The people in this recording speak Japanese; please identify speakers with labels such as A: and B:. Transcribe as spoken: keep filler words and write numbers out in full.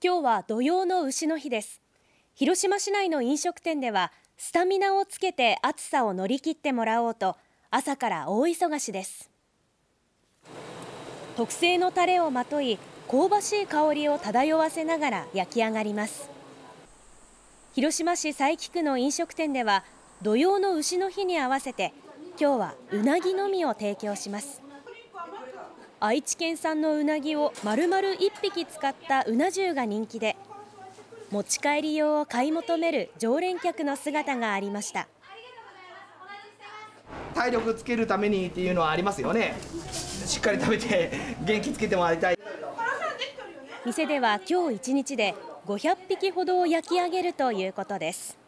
A: 今日は土用の丑の日です。広島市内の飲食店ではスタミナをつけて暑さを乗り切ってもらおうと朝から大忙しです。特製のタレをまとい香ばしい香りを漂わせながら焼き上がります。広島市佐伯区の飲食店では土用の丑の日に合わせて今日はうなぎのみを提供します。愛知県産のうなぎを丸々いっぴき使ったうな重が人気で、持ち帰り用を買い求める常連客の姿がありました。
B: 体力つけるためにっていうのはありますよね。しっかり食べて元気つけてもらいたい。
A: 店では今日一日でごひゃっぴきほどを焼き上げるということです。